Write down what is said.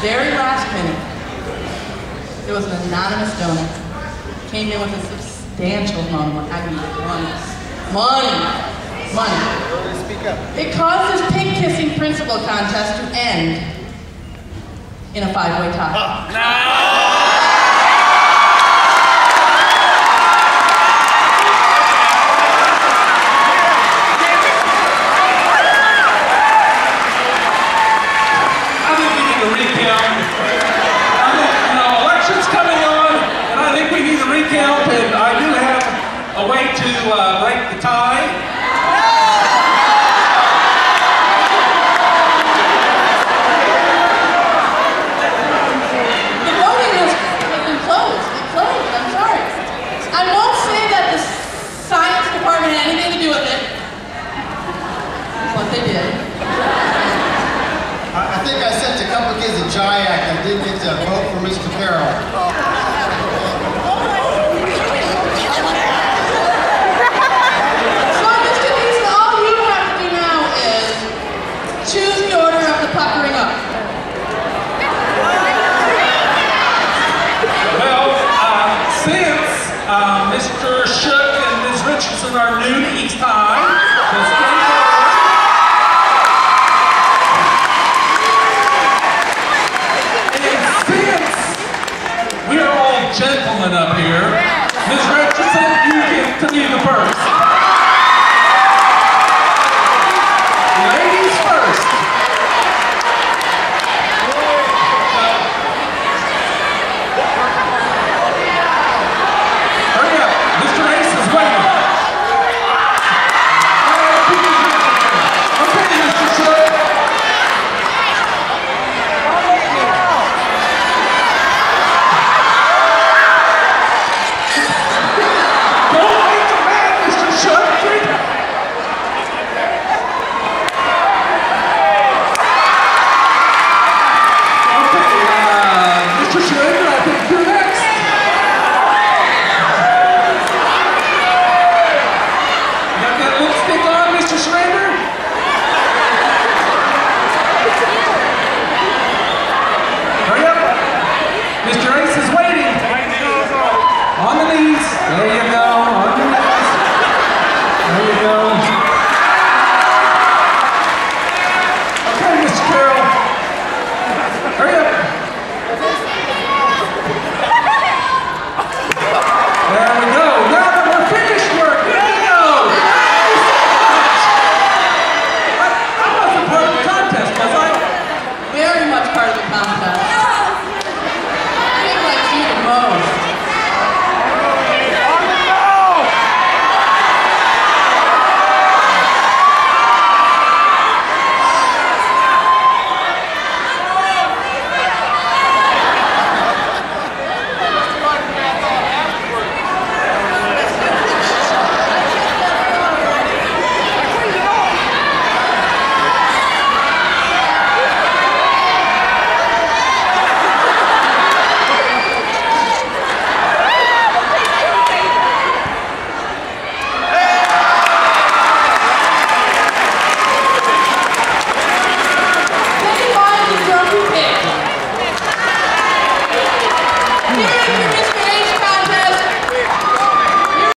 very last minute, there was an anonymous donor. Came in with a substantial amount of money. I mean, money. Speak up. It caused this pig-kissing principal contest to end in a 5-way tie. And I do have a way to break the tie. The voting has been closed. It closed. I'm sorry. I won't say that the science department had anything to do with it. That's what they did. I think I sent a couple kids to JIAC that didn't get to vote for Mr. Carroll. Choose the order of the puckering up. Well, since Mr. Shook and Ms. Richardson are new to East High,